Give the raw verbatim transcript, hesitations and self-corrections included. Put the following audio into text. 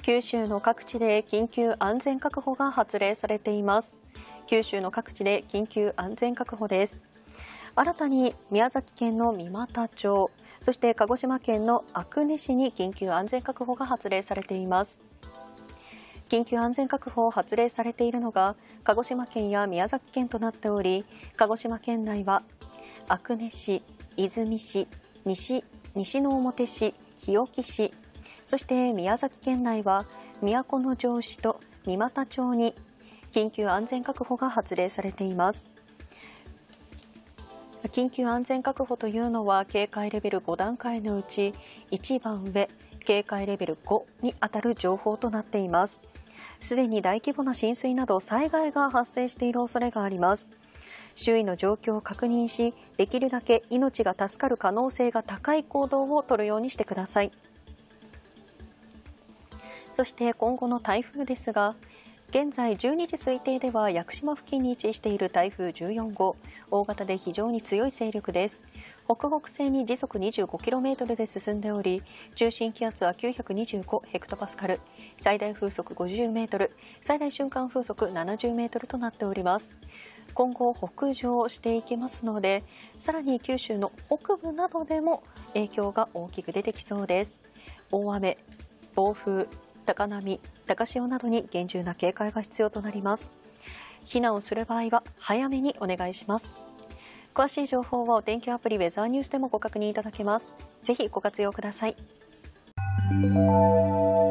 九州の各地で緊急安全確保が発令されています。九州の各地で緊急安全確保です。新たに宮崎県の三股町、そして鹿児島県の阿久根市に緊急安全確保が発令されています。緊急安全確保を発令されているのが鹿児島県や宮崎県となっており、鹿児島県内は阿久根市、出水市、西、西之表市、日置市、そして宮崎県内は都城市と三股町に緊急安全確保が発令されています。緊急安全確保というのは警戒レベルご段階のうち一番上、警戒レベルごに当たる情報となっています。すでに大規模な浸水など災害が発生している恐れがあります。周囲の状況を確認し、できるだけ命が助かる可能性が高い行動を取るようにしてください。そして今後の台風ですが、現在じゅうにじ推定では屋久島付近に位置している台風じゅうよん号、大型で非常に強い勢力です。北北西に時速 にじゅうごキロメートル で進んでおり、中心気圧はきゅうひゃくにじゅうごヘクトパスカル、最大風速ごじゅうメートル、最大瞬間風速ななじゅうメートルとなっております。今後北上していきますので、さらに九州の北部などでも影響が大きく出てきそうです。大雨、暴風、高波、高潮などに厳重な警戒が必要となります。避難をする場合は早めにお願いします。詳しい情報はお天気アプリウェザーニュースでもご確認いただけます。ぜひご活用ください。